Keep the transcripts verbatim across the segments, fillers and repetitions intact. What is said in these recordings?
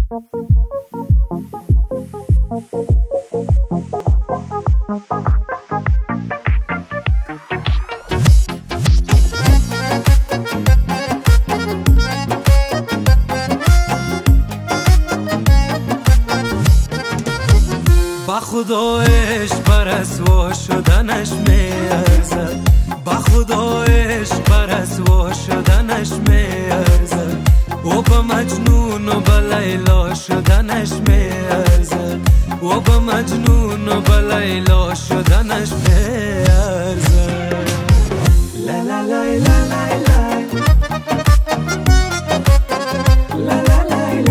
با خدا عشق پرست و شدنش میارزد، با خدا عشق پرست و شدنش میارزد، و با مجنون و با لیلا شدنش میارزد، و با مجنون و با لیلا شدنش میارزد. لا لا لا لا لا لا لا لا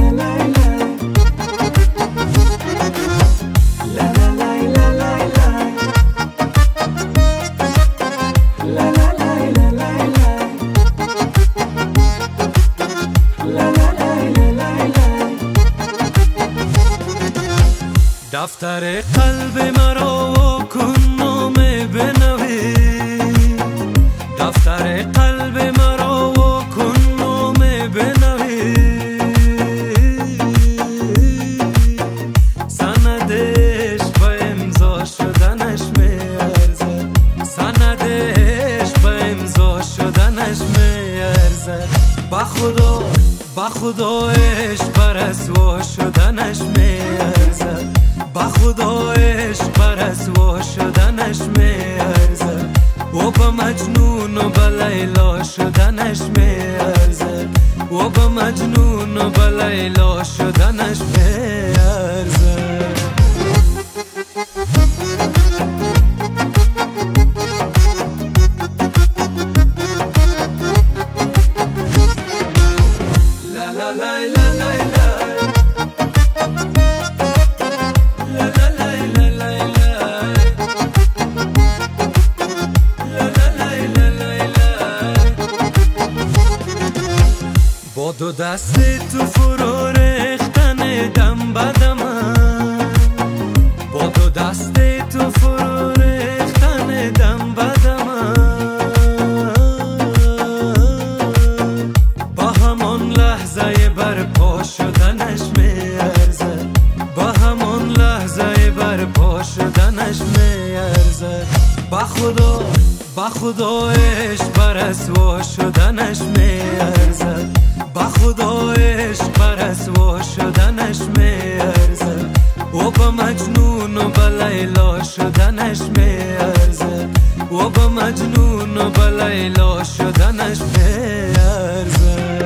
دفتر قلب مرا کن نام بنویس، دفتر قلب مرا کن نام بنویس، سندش با امضا شدنش میارزد، سندش با امضا شدنش میارزد. با خدا با خدا عشق پرست و شدنش میارزد، با خدا عشق پرست و شدنش میارزد، و با مجنون و با لیلا شدنش میارزد، و با مجنون و با لیلا شدنش میارزد. لا لا لا لا لا با دو دست تو فرو ریختن دم بدم، با دو دست تو فرو ریختن دم بدم، با همان لحظه برپا شدنش میارزد، با همان لحظه برپا شدنش میارزد. با خدا با خدا عشق پرست و شدنش میارزد، با خدا عشق پرست و شدنش میارزد، و با مجنون و با لیلا شدنش میارزد، و با مجنون و با لیلا شدنش میارزد.